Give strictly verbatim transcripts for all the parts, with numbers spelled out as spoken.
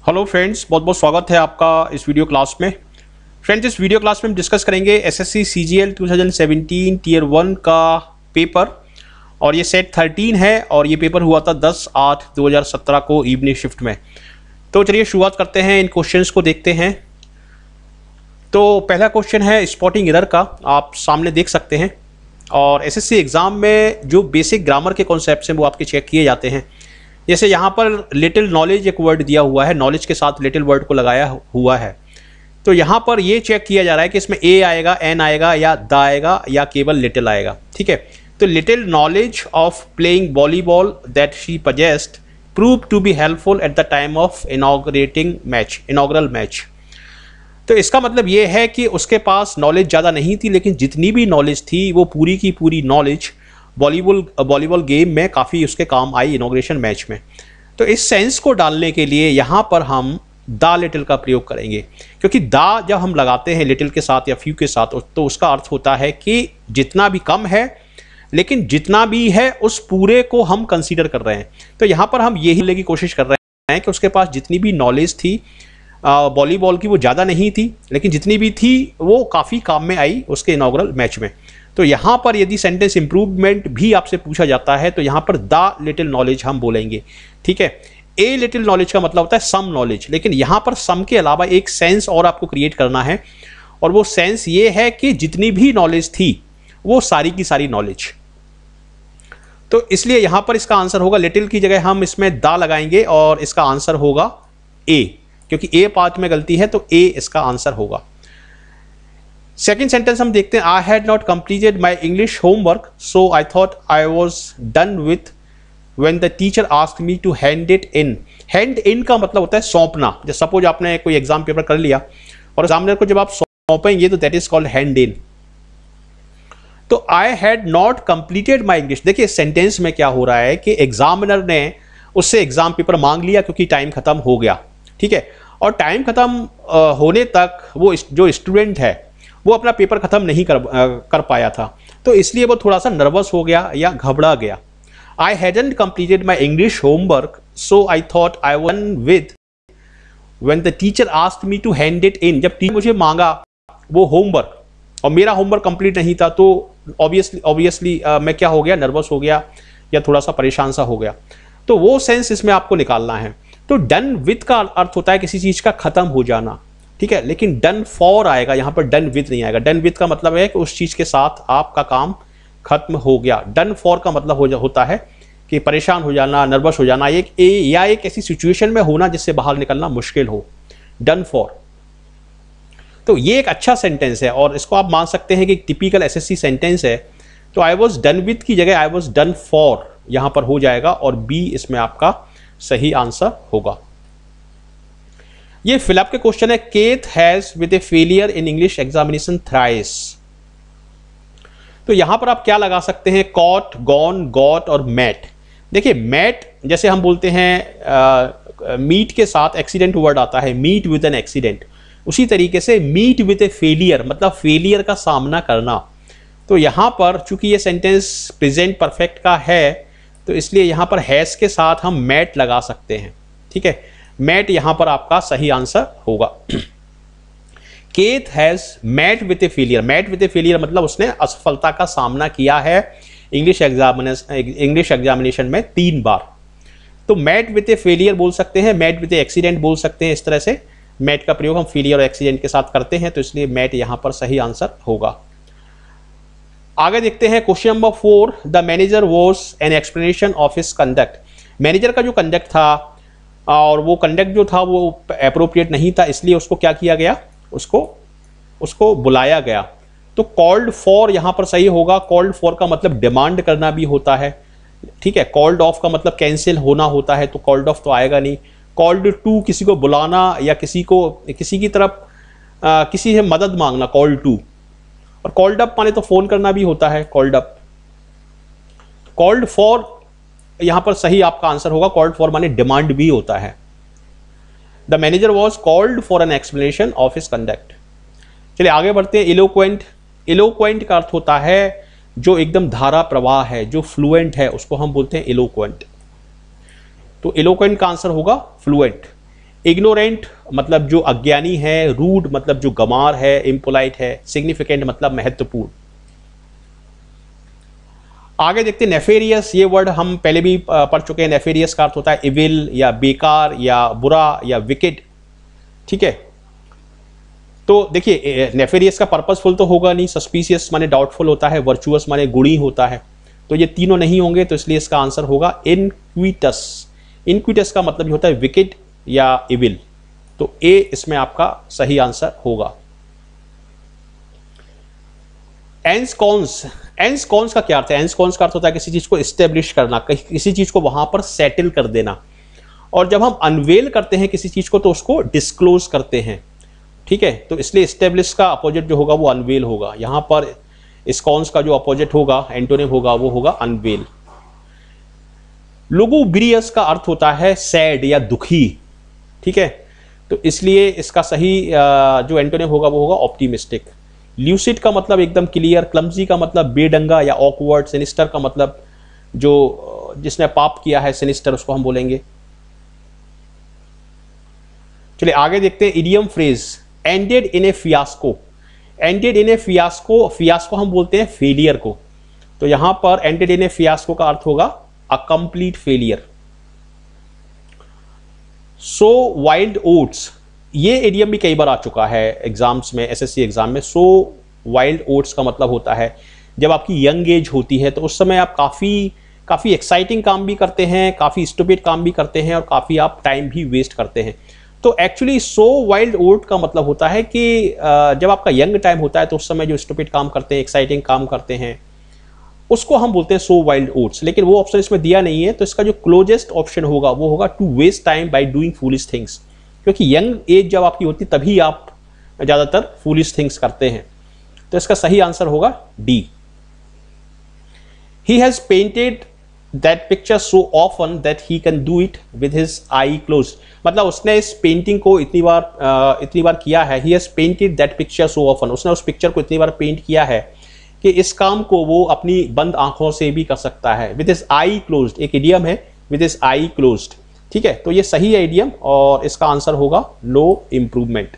Hello friends, बहुत बहुत स्वागत है आपका इस वीडियो क्लास में। फ्रेंड्स, इस वीडियो क्लास में हम डिस्कस करेंगे एसएससी सीजीएल दो हज़ार सत्रह टीयर वन का पेपर, और ये सेट थर्टीन है और ये पेपर हुआ था दस आठ दो हज़ार सत्रह को इवनिंग शिफ्ट में। तो चलिए शुरुआत करते हैं, इन क्वेश्चंस को देखते हैं। तो पहला क्वेश्चन है स्पॉटिंग एरर का, आप सामने देख सकते हैं। और एसएससी एग्ज़ाम में जो बेसिक ग्रामर के कॉन्सेप्ट्स हैं वो आपके चेक किए जाते हैं। जैसे यहाँ पर लिटिल नॉलेज एक वर्ड दिया हुआ है, नॉलेज के साथ लिटिल वर्ड को लगाया हुआ है। तो यहाँ पर ये चेक किया जा रहा है कि इसमें ए आएगा, एन आएगा या द आएगा या केवल लिटिल आएगा। ठीक है, तो little knowledge of playing volleyball that she possessed prove to be helpful at the time of inaugurating match inaugural match. तो इसका मतलब ये है कि उसके पास नॉलेज ज़्यादा नहीं थी, लेकिन जितनी भी नॉलेज थी वो पूरी की पूरी नॉलेज वॉलीबॉल वॉलीबॉल गेम में काफ़ी उसके काम आई इनॉग्रेशन मैच में। तो इस सेंस को डालने के लिए यहाँ पर हम द लिटिल का प्रयोग करेंगे, क्योंकि द जब हम लगाते हैं लिटिल के साथ या फ्यू के साथ तो उसका अर्थ होता है कि जितना भी कम है, लेकिन जितना भी है उस पूरे को हम कंसीडर कर रहे हैं। तो यहाँ पर हम यही लेने की कोशिश कर रहे हैं कि उसके पास जितनी भी नॉलेज थी वॉलीबॉल की वो ज़्यादा नहीं थी, लेकिन जितनी भी थी वो काफ़ी काम में आई उसके इनॉग्रल मैच में। तो यहाँ पर यदि सेंटेंस इंप्रूवमेंट भी आपसे पूछा जाता है तो यहाँ पर द लिटिल नॉलेज हम बोलेंगे। ठीक है, ए लिटिल नॉलेज का मतलब होता है सम नॉलेज, लेकिन यहाँ पर सम के अलावा एक सेंस और आपको क्रिएट करना है, और वो सेंस ये है कि जितनी भी नॉलेज थी वो सारी की सारी नॉलेज। तो इसलिए यहाँ पर इसका आंसर होगा, लिटिल की जगह हम इसमें द लगाएंगे और इसका आंसर होगा ए, क्योंकि ए पार्ट में गलती है तो ए इसका आंसर होगा। सेकेंड सेंटेंस हम देखते हैं, I had not completed my English homework so I thought I was done with when the teacher asked me to hand it in. Hand in का मतलब होता है सौंपना। जैसे सपोज आपने कोई एग्जाम पेपर कर लिया और एग्जामिनर को जब आप सौंपेंगे तो that is called hand in. तो I had not completed my English, देखिए सेंटेंस में क्या हो रहा है कि एग्जामिनर ने उससे एग्जाम पेपर मांग लिया क्योंकि टाइम खत्म हो गया। ठीक है, और टाइम खत्म होने तक वो जो स्टूडेंट है वो अपना पेपर खत्म नहीं कर कर पाया था, तो इसलिए वो थोड़ा सा नर्वस हो गया या घबरा गया। I hadn't completed my English homework so I thought I won with when the teacher asked me to hand it in. जब टीचर मुझे मांगा वो होमवर्क और मेरा होमवर्क कंप्लीट नहीं था तो ऑब्वियसली ऑब्वियसली मैं क्या हो गया, नर्वस हो गया या थोड़ा सा परेशान सा हो गया। तो वो सेंस इसमें आपको निकालना है। तो डन विद का अर्थ होता है किसी चीज़ का खत्म हो जाना। ठीक है, लेकिन डन फॉर आएगा, यहाँ पर डन विद नहीं आएगा। डन विद का मतलब है कि उस चीज़ के साथ आपका काम खत्म हो गया। डन फॉर का मतलब हो होता है कि परेशान हो जाना, नर्वस हो जाना, एक ए, या एक ऐसी सिचुएशन में होना जिससे बाहर निकलना मुश्किल हो। डन फॉर, तो ये एक अच्छा सेंटेंस है और इसको आप मान सकते हैं कि एक टिपिकल एसएससी सेंटेंस है। तो आई वॉज डन विद की जगह आई वॉज डन फॉर यहाँ पर हो जाएगा और बी इसमें आपका सही आंसर होगा। ये फिलअप के क्वेश्चन है, Keith has with a failure in English examination thrice. तो यहां पर आप क्या लगा सकते हैं, कॉट, गॉन, गॉट और मैट। देखिए मैट जैसे हम बोलते हैं मीट के साथ एक्सीडेंट वर्ड आता है, मीट विद एन एक्सीडेंट, उसी तरीके से मीट विद ए फेलियर मतलब फेलियर का सामना करना। तो यहां पर चूंकि ये सेंटेंस प्रेजेंट परफेक्ट का है तो इसलिए यहां पर हैज के साथ हम मैट लगा सकते हैं। ठीक है, मैट यहां पर आपका सही आंसर होगा। Keith has met with a failure. Met with a failure मतलब उसने असफलता का सामना किया है इंग्लिश एग्जामिनेशन इंग्लिश एग्जामिनेशन में तीन बार। तो मैट विद ए फेलियर बोल सकते हैं, मैट विद ए एक्सीडेंट बोल सकते हैं। इस तरह से मैट का प्रयोग हम फेलियर और एक्सीडेंट के साथ करते हैं, तो इसलिए मैट यहां पर सही आंसर होगा। आगे देखते हैं question number four, the manager was an explanation of his conduct. Manager का जो कंडक्ट था और वो कंडक्ट जो था वो अप्रोप्रिएट नहीं था, इसलिए उसको क्या किया गया, उसको उसको बुलाया गया। तो कॉल्ड फॉर यहाँ पर सही होगा। कॉल्ड फॉर का मतलब डिमांड करना भी होता है। ठीक है, कॉल्ड ऑफ का मतलब कैंसिल होना होता है, तो कॉल्ड ऑफ तो आएगा नहीं। कॉल्ड टू किसी को बुलाना या किसी को किसी की तरफ आ, किसी से मदद मांगना, कॉल्ड टू। और कॉल्ड अप माने तो फोन करना भी होता है, कॉल्ड अप। कॉल्ड फॉर यहां पर सही आपका आंसर होगा। कॉल्ड फॉर माने डिमांड भी होता है। The manager was called for an explanation of his conduct. चलिए आगे बढ़ते हैं। इलोक्वेंट। इलोक्वेंट का अर्थ होता है जो एकदम धारा प्रवाह है, जो फ्लुएंट है, उसको हम बोलते हैं इलोक्वेंट। तो इलोक्वेंट का आंसर होगा फ्लुएंट। इग्नोरेंट मतलब जो अज्ञानी है, रूड मतलब जो गंवार है, इम्पोलाइट है, सिग्निफिकेंट मतलब महत्वपूर्ण। आगे देखते हैं नेफेरियस। ये वर्ड हम पहले भी पढ़ चुके हैं। नेफेरियस का अर्थ होता है इविल या बेकार या बुरा या विकेड, ठीक है। तो देखिए नेफेरियस का पर्पसफुल तो होगा नहीं, सस्पिशियस माने डाउटफुल होता है, वर्चुअस माने गुणी होता है, तो ये तीनों नहीं होंगे, तो इसलिए इसका आंसर होगा इनक्विटस। इनक्विटस का मतलब ये होता है विकेड या इविल, तो ए इसमें आपका सही आंसर होगा। एंस्कॉन्स। एंस्कॉन्स का क्या अर्थ है? एंस्कॉन्स का अर्थ होता है किसी चीज को एस्टेब्लिश करना, किसी चीज को वहां पर सेटल कर देना। और जब हम अनवेल करते हैं किसी चीज को तो उसको डिस्क्लोज करते हैं, ठीक है। तो इसलिए एस्टेब्लिश का अपोजिट जो होगा वो अनवेल होगा। यहां पर एस्कॉन्स का जो अपोजिट होगा, एंटोनिम होगा, वो होगा अनवेल। लुगुब्रियस का अर्थ होता है सैड या दुखी, ठीक है। तो इसलिए इसका सही जो एंटोनिम होगा वो होगा ऑप्टिमिस्टिक। ल्यूसिड का मतलब एकदम क्लियर, क्लमजी का मतलब बेडंगा या ऑकवर्ड, सिनिस्टर का मतलब जो जिसने पाप किया है, सिनिस्टर, उसको हम बोलेंगे। चलिए आगे देखते हैं idiom phrase, ended in a fiasco. Ended in a fiasco, fiasco हम बोलते हैं फेलियर को, तो यहां पर एंडेड इन ए फियास्को का अर्थ होगा a complete failure. So wild oats, ये एडियम भी कई बार आ चुका है एग्जाम्स में, एसएससी एग्जाम में। सो वाइल्ड ओट्स का मतलब होता है जब आपकी यंग एज होती है तो उस समय आप काफ़ी काफ़ी एक्साइटिंग काम भी करते हैं, काफ़ी स्टूपिड काम भी करते हैं और काफ़ी आप टाइम भी वेस्ट करते हैं। तो एक्चुअली सो वाइल्ड ओट का मतलब होता है कि जब आपका यंग टाइम होता है तो उस समय जो स्टूपिड काम करते हैं, एक्साइटिंग काम करते हैं, उसको हम बोलते हैं सो वाइल्ड ओट्स। लेकिन वो ऑप्शन इसमें दिया नहीं है, तो इसका जो क्लोजेस्ट ऑप्शन होगा वो होगा to waste time by doing foolish things, क्योंकि यंग एज जब आपकी होती तभी आप ज़्यादातर फूलिश थिंग्स करते हैं। तो इसका सही आंसर होगा D. He has painted that picture so often that he can do it with his eye closed, मतलब उसने इस पेंटिंग को इतनी बार uh, इतनी बार किया है। He has painted that picture so often, उसने उस पिक्चर को इतनी बार पेंट किया है कि इस काम को वो अपनी बंद आंखों से भी कर सकता है। विद हिज आई क्लोज्ड एक इडियम है, विद हिज आई क्लोज्ड, ठीक है। तो ये सही है इडियम और इसका आंसर होगा नो इंप्रूवमेंट।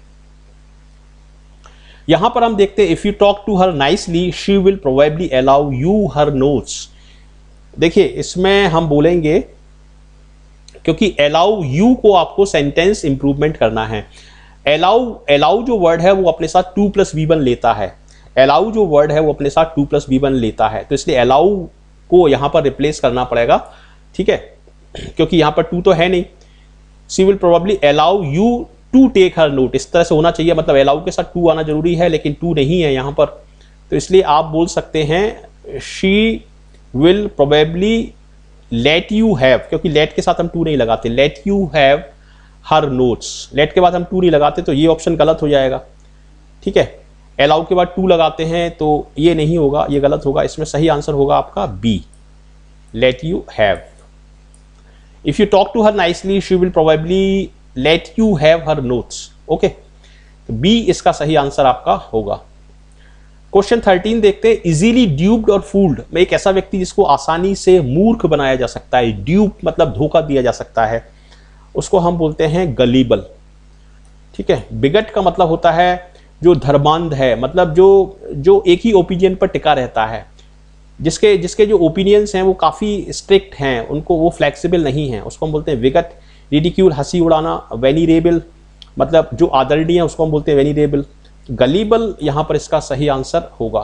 यहां पर हम देखते हैं if you talk to her nicely she will probably allow you her notes. देखिए इसमें हम बोलेंगे क्योंकि अलाउ यू को आपको सेंटेंस इंप्रूवमेंट करना है। अलाउ अलाउ जो वर्ड है वो अपने साथ टू प्लस वी वन लेता है। अलाउ जो वर्ड है वो अपने साथ टू प्लस वी वन लेता है, तो इसलिए अलाउ को यहां पर रिप्लेस करना पड़ेगा, ठीक है, क्योंकि यहां पर टू तो है नहीं। She will probably allow you to take her note, इस तरह से होना चाहिए, मतलब अलाउ के साथ टू आना जरूरी है लेकिन टू नहीं है यहां पर, तो इसलिए आप बोल सकते हैं she will probably let you have, क्योंकि लेट के साथ हम टू नहीं लगाते, let you have her notes, let के बाद हम टू नहीं लगाते तो ये ऑप्शन गलत हो जाएगा, ठीक है। अलाउ के बाद टू लगाते हैं तो ये नहीं होगा, ये गलत होगा। इसमें सही आंसर होगा आपका B, let you have. If you talk to her nicely she will probably let you have her notes, okay. तो बी इसका सही आंसर आपका होगा। क्वेश्चन थर्टीन देखते हैं, इजीली ड्यूप्ड और फूल्ड में एक ऐसा व्यक्ति जिसको आसानी से मूर्ख बनाया जा सकता है, ड्यूप मतलब धोखा दिया जा सकता है, उसको हम बोलते हैं गलीबल, ठीक है। बिगट का मतलब होता है जो धर्मांध है, मतलब जो जो एक ही ओपिनियन पर टिका रहता है, जिसके जिसके जो ओपिनियंस हैं वो काफ़ी स्ट्रिक्ट हैं, उनको वो फ्लेक्सिबल नहीं हैं, उसको हम बोलते हैं विगट। रिडिक्यूल हंसी उड़ाना, वेनिरेबल मतलब जो आदरणीय है उसको हम बोलते हैं वेनिरेबल। गलीबल यहां पर इसका सही आंसर होगा।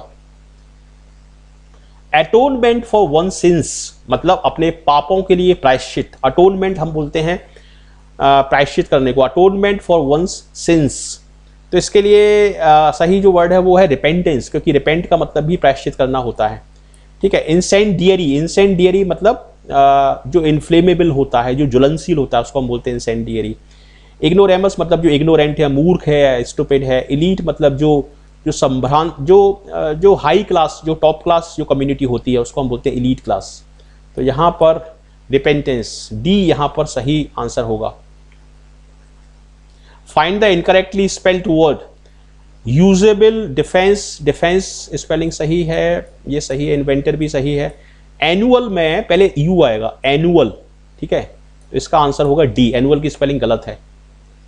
अटोनमेंट फॉर वन सिंस मतलब अपने पापों के लिए प्रायश्चित, अटोनमेंट हम बोलते हैं प्रायश्चित करने को, अटोनमेंट फॉर वन सिंस। तो इसके लिए आ, सही जो वर्ड है वो है रिपेंटेंस, क्योंकि रिपेंट का मतलब भी प्रायश्चित करना होता है, ठीक है। इंसेंडियरी, इंसेंडियरी मतलब आ, जो इन्फ्लेमेबल होता है, जो ज्वलनशील होता है, उसको हम बोलते हैं इंसेंडियरी। इग्नोरेमस मतलब जो इग्नोरेंट है, मूर्ख है, स्टूपिड है। इलीट मतलब जो जो संभ्रांत, जो जो हाई क्लास, जो टॉप क्लास जो कम्युनिटी होती है उसको हम बोलते हैं इलीट क्लास। तो यहाँ पर रिपेंटेंस, डी यहाँ पर सही आंसर होगा। Find the incorrectly spelled word, usable, defence, defence spelling सही है, ये सही है। इन्वेंटर भी सही है। एनुअल में पहले यू आएगा, एनुअल, ठीक है, तो इसका आंसर होगा डी, एनुअल की स्पेलिंग गलत है।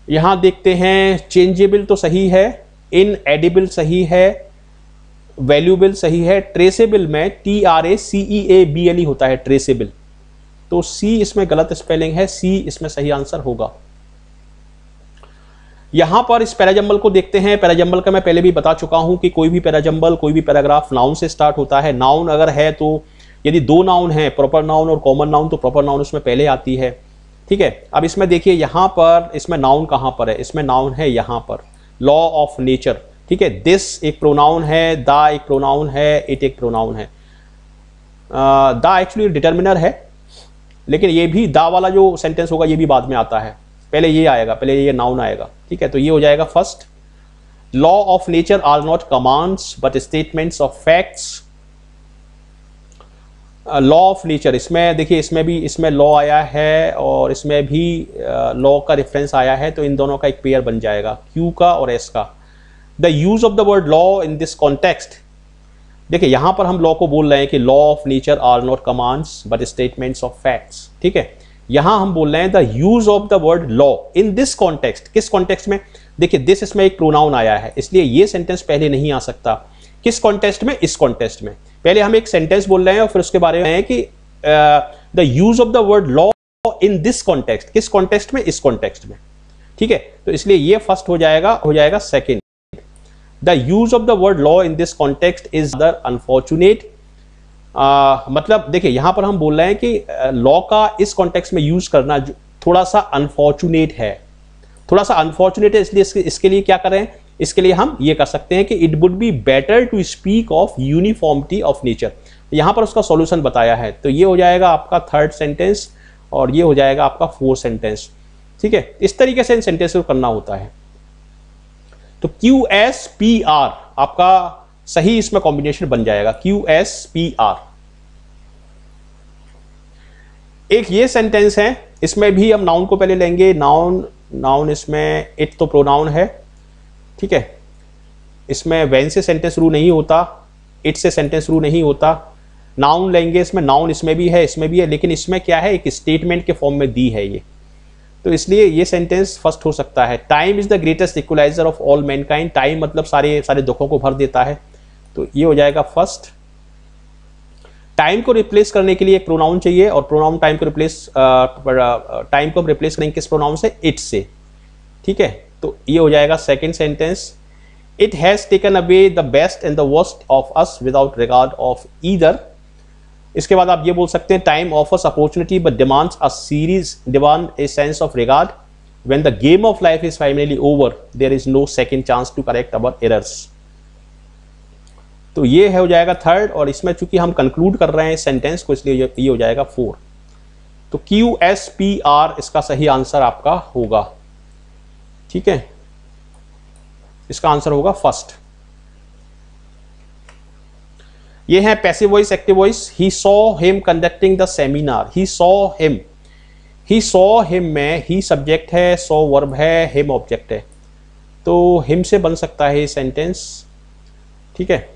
यहां देखते हैं, चेंजेबल तो सही है, इन एडिबल सही है, वैल्यूबल सही है, ट्रेसेबल में T R A C E A B L E होता है ट्रेसेबल, तो सी इसमें गलत स्पेलिंग है, सी इसमें सही आंसर होगा। यहां पर इस पैराजंबल को देखते हैं। पैराजंबल का मैं पहले भी बता चुका हूं कि कोई भी पैराजंबल, कोई भी पैराग्राफ नाउन से स्टार्ट होता है। नाउन अगर है तो यदि दो नाउन है, प्रॉपर नाउन और कॉमन नाउन, तो प्रॉपर नाउन उसमें पहले आती है। ठीक है, अब इसमें देखिए यहां पर इसमें नाउन कहां पर है, इसमें नाउन है यहां पर, लॉ ऑफ नेचर। ठीक है, दिस एक प्रोनाउन है, द एक प्रोनाउन है, इट एक प्रोनाउन है। द एक्चुअली डिटर्मिनर है, लेकिन ये भी द वाला जो सेंटेंस होगा ये भी बाद में आता है, पहले ये आएगा, पहले ये नाउन आएगा। ठीक है, तो ये हो जाएगा first. Law of nature are not commands but statements of facts. Law of nature, इसमें देखिए, इसमें भी इसमें लॉ आया है और इसमें भी लॉ uh, का रेफरेंस आया है, तो इन दोनों का एक पेयर बन जाएगा, क्यू का और एस का। The use of the word law in this context, देखिए यहां पर हम लॉ को बोल रहे हैं कि law of nature are not commands but statements of facts. ठीक है, यहां हम बोल रहे हैं the use of the word law in this context. किस कॉन्टेक्स्ट में? देखिए दिस इसमें एक प्रोनाउन आया है, इसलिए ये सेंटेंस पहले नहीं आ सकता। किस कॉन्टेक्स्ट में? इस कॉन्टेक्स्ट में। पहले हम एक सेंटेंस बोल रहे हैं और फिर उसके बारे में है कि the use of the word law in this context. किस कॉन्टेक्स्ट में? इस कॉन्टेक्स्ट में। ठीक है, तो इसलिए ये फर्स्ट हो जाएगा, हो जाएगा second. The use of the word law in this context is other unfortunate. मतलब देखिए यहां पर हम बोल रहे हैं कि लॉ uh, का इस कॉन्टेक्स्ट में यूज करना थोड़ा सा अनफॉर्चुनेट है, थोड़ा सा अनफॉर्चुनेट है, इसलिए इसके, इसके लिए क्या करें? इसके लिए हम ये कर सकते हैं कि it would be better to speak of uniformity of nature. यहां पर उसका सॉल्यूशन बताया है, तो ये हो जाएगा आपका थर्ड सेंटेंस और ये हो जाएगा आपका फोर्थ सेंटेंस। ठीक है, इस तरीके से इन सेंटेंस को करना होता है। तो क्यू एस पी आर आपका सही इसमें कॉम्बिनेशन बन जाएगा, क्यू एस पी आर। एक ये सेंटेंस है, इसमें भी हम नाउन को पहले लेंगे। नाउन नाउन इसमें इट तो प्रोनाउन है। ठीक है, इसमें वेन से सेंटेंस शुरू नहीं होता, इट से सेंटेंस शुरू नहीं होता। नाउन लेंगे, इसमें नाउन इसमें भी है, इसमें भी है, लेकिन इसमें क्या है, एक स्टेटमेंट के फॉर्म में दी है ये, तो इसलिए ये सेंटेंस फर्स्ट हो सकता है। Time is the greatest equaliser of all mankind. Time मतलब सारे सारे दुखों को भर देता है, तो ये हो जाएगा फर्स्ट। टाइम को रिप्लेस करने के लिए एक प्रोनाउन चाहिए और प्रोनाउन टाइम को रिप्लेस टाइम को रिप्लेस करेंगे किस प्रोनाउन से? इट से। ठीक है, तो ये हो जाएगा second sentence. It has taken away the best and the worst of us without regard of either. इसके बाद आप ये बोल सकते हैं, time offers opportunity but demands a series demand a sense of regard. When the game of life is finally over there is no second chance to correct our errors. तो ये है हो जाएगा थर्ड, और इसमें चूंकि हम कंक्लूड कर रहे हैं सेंटेंस को, इसलिए ये हो जाएगा फोर। तो क्यू एस पी आर इसका सही आंसर आपका होगा। ठीक है, इसका आंसर होगा फर्स्ट। ये है passive voice, active voice. He saw him conducting the seminar. He saw him, he saw him में ही सब्जेक्ट है, सॉ वर्ब है, हिम ऑब्जेक्ट है, तो हिम से बन सकता है ये सेंटेंस। ठीक है,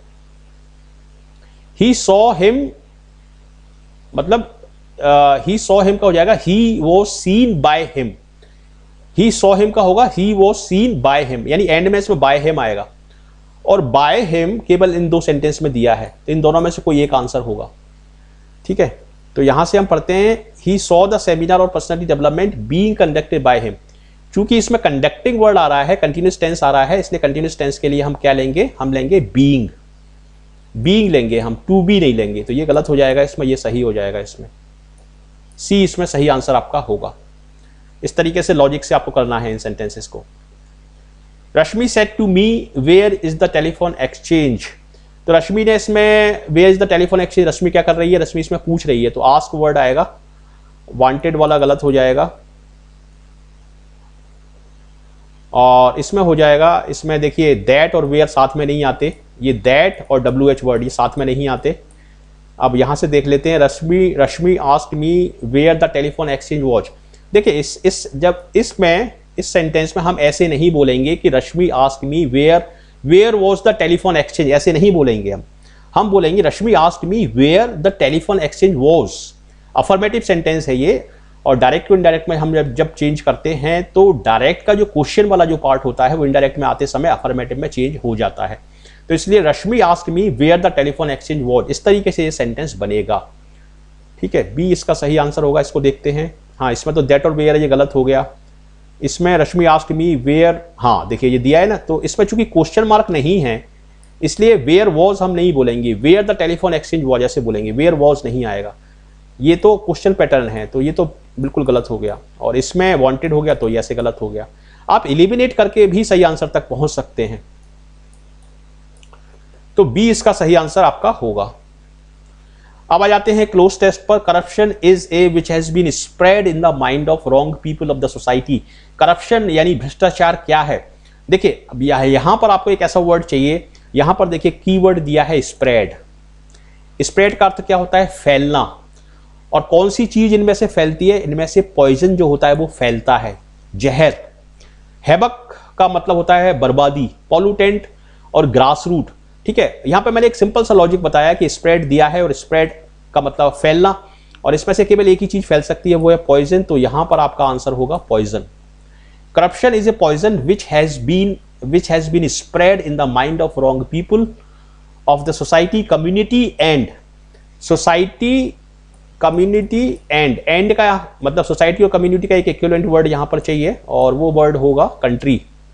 ही सॉ हिम मतलब ही सॉ हिम का हो जाएगा he was seen by him. He saw him का होगा he was seen by him, यानी एंड में इसमें बाय हिम आएगा, और बाय हिम केवल इन दो सेंटेंस में दिया है, तो इन दोनों में से कोई एक आंसर होगा। ठीक है, तो यहां से हम पढ़ते हैं, ही सॉ द सेमिनार और personality development being conducted by him. चूंकि इसमें कंडक्टिंग वर्ड आ रहा है, कंटिन्यूस टेंस आ रहा है, इसलिए कंटिन्यूस टेंस के लिए हम क्या लेंगे? हम लेंगे बीइंग। बीइंग लेंगे हम, टू बी नहीं लेंगे, तो ये गलत हो जाएगा इसमें, ये सही हो जाएगा इसमें। सी इसमें सही आंसर आपका होगा। इस तरीके से लॉजिक से आपको करना है इन सेंटेंसेस को। Rashmi said to me where is the telephone exchange. तो रश्मि ने इसमें where is the telephone exchange, Rashmi क्या कर रही है? रश्मि इसमें पूछ रही है, तो आस्क वर्ड आएगा, वांटेड वाला गलत हो जाएगा। और इसमें हो जाएगा, इसमें देखिए दैट और वेयर साथ में नहीं आते, ये दैट और डब्ल्यू एच वर्ड ये साथ में नहीं आते। अब यहां से देख लेते हैं, Rashmi Rashmi asked me where the telephone exchange was. देखिए इस इस जब इसमें इस सेंटेंस में हम ऐसे नहीं बोलेंगे कि Rashmi asked me where where was the telephone exchange, ऐसे नहीं बोलेंगे हम हम बोलेंगे Rashmi asked me where the telephone exchange was. Affirmative sentence है ये, और डायरेक्ट टू इनडायरेक्ट में हम जब जब चेंज करते हैं तो डायरेक्ट का जो क्वेश्चन वाला जो पार्ट होता है वो इनडायरेक्ट में आते समय अफर्मेटिव में चेंज हो जाता है। तो इसलिए Rashmi asked me where the telephone exchange was, इस तरीके से ये सेंटेंस बनेगा। ठीक है, बी इसका सही आंसर होगा। इसको देखते हैं। हाँ, इसमें तो दैट और वेयर ये गलत हो गया। इसमें रश्मि आस्क्ड मी वेयर, हाँ देखिए ये दिया है ना, तो इसमें चूंकि क्वेश्चन मार्क नहीं है इसलिए वेयर वॉज हम नहीं बोलेंगे, where the telephone exchange was ऐसे बोलेंगे, वेयर वॉज नहीं आएगा। ये तो क्वेश्चन पैटर्न है, तो ये तो बिल्कुल गलत हो गया। और इसमें वांटेड हो गया तो ये ऐसे गलत हो गया। आप एलिमिनेट करके भी सही आंसर तक पहुंच सकते हैं। तो बी इसका सही आंसर आपका होगा। अब आ जाते हैं क्लोज टेस्ट पर। Corruption is a which has been spread in the mind of wrong people of the society. Corruption यानी भ्रष्टाचार क्या है? देखिए अब यहां पर आपको एक ऐसा वर्ड चाहिए, यहां पर देखिए कीवर्ड दिया है स्प्रेड। स्प्रेड का अर्थ क्या होता है? फैलना। और कौन सी चीज इनमें से फैलती है? इनमें से पॉइजन जो होता है वो फैलता है, जहर। हैबक का मतलब होता है बर्बादी, पॉल्यूटेंट और ग्रास रूट। ठीक है, यहां पे मैंने एक सिंपल सा लॉजिक बताया कि स्प्रेड दिया है और स्प्रेड का मतलब फैलना, और इसमें से केवल एक ही चीज फैल सकती है वो है पॉइजन। तो यहां पर आपका आंसर होगा poison. Corruption is a poison which has been which has been spread in the mind of wrong people of the society, community and society, community and and का मतलब सोसाइटी और कम्युनिटी का एक इक्विवेलेंट वर्ड यहां पर चाहिए और वो वर्ड होगा कंट्री,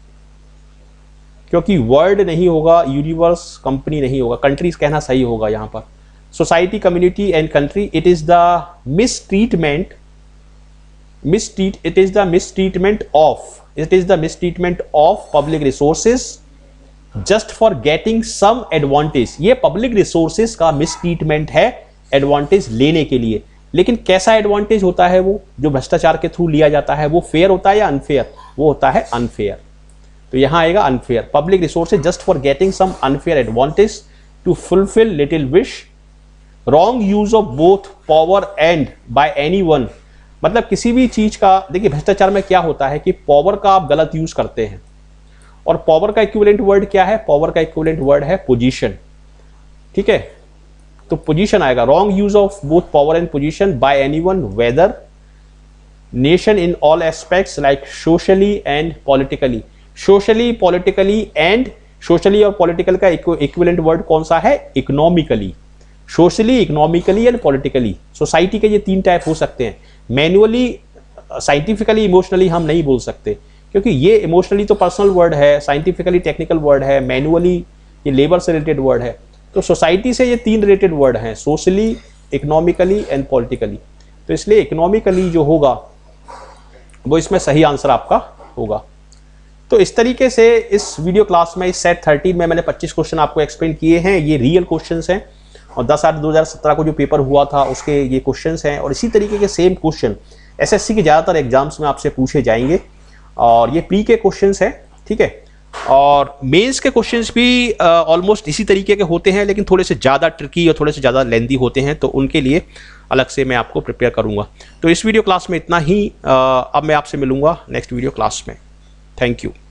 क्योंकि वर्ड नहीं होगा, यूनिवर्स, कंपनी नहीं होगा, कंट्रीज कहना सही होगा यहां पर। Society, community and country, it is the mistreatment mistreat it is the mistreatment of it is the mistreatment of public resources just for getting some advantage। ये public resources का mistreatment है advantage लेने के लिए। लेकिन कैसा advantage होता है वो जो भ्रष्टाचार के थ्रू लिया जाता है? वो fair होता है या unfair? वो होता है unfair। तो यहां आएगा unfair। public resources just for getting some unfair advantage to fulfill little wish, wrong use of both power and by anyone। मतलब किसी भी चीज का, देखिए भ्रष्टाचार में क्या होता है कि पावर का आप गलत यूज करते हैं, और पावर का इक्विवेलेंट वर्ड क्या है? पावर का इक्विवेलेंट वर्ड है पोजीशन। ठीक है, तो पोजीशन आएगा। Wrong use of both power and position by anyone whether nation in all aspects like socially and politically. Socially, politically and socially और पॉलिटिकल का इक्विवेलेंट वर्ड कौन सा है? Economically. Socially, economically and politically. Society के ये तीन type हो सकते हैं। मैनुअली, साइंटिफिकली, इमोशनली हम नहीं बोल सकते, क्योंकि ये इमोशनली तो पर्सनल वर्ड है, साइंटिफिकली टेक्निकल वर्ड है, मैनुअली ये लेबर से रिलेटेड वर्ड है। तो सोसाइटी से ये तीन रिलेटेड वर्ड हैं, सोशली, इकोनॉमिकली एंड पॉलिटिकली। तो इसलिए इकोनॉमिकली जो होगा वो इसमें सही आंसर आपका होगा। तो इस तरीके से इस वीडियो क्लास में, इस सेट थर्टीन में मैंने पच्चीस क्वेश्चन आपको एक्सप्लेन किए हैं। ये रियल क्वेश्चंस हैं और दस आठ दो हज़ार सत्रह को जो पेपर हुआ था उसके ये क्वेश्चंस हैं, और इसी तरीके के सेम क्वेश्चन एसएससी के ज़्यादातर एग्जाम्स में आपसे पूछे जाएंगे। और ये प्री के क्वेश्चंस हैं। ठीक है, और मेंस के क्वेश्चंस भी ऑलमोस्ट इसी तरीके के होते हैं, लेकिन थोड़े से ज़्यादा ट्रिकी और थोड़े से ज़्यादा लेंदी होते हैं, तो उनके लिए अलग से मैं आपको प्रिपेयर करूँगा। तो इस वीडियो क्लास में इतना ही। अब मैं आपसे मिलूँगा नेक्स्ट वीडियो क्लास में। Thank you.